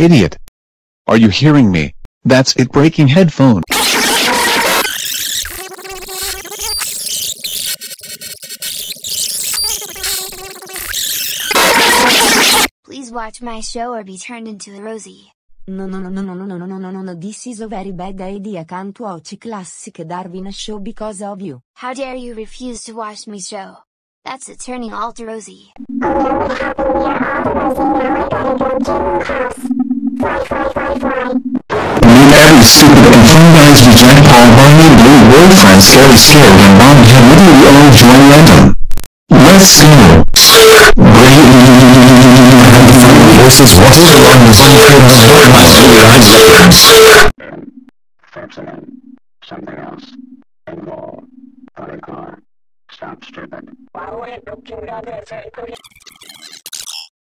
idiot. Are you hearing me? That's it, breaking headphone. Please watch my show or be turned into a Rosie. No, this is a very bad idea. Can't watch classic Darwin show because of you. How dare you refuse to watch me show? That's a turning all to Rosie. Every stupid and fun guys reject all Barney blue boyfriend scared and Barney had literally all join random. Let's go. Voices walking along the something else. Involved. Car. Stop stupid.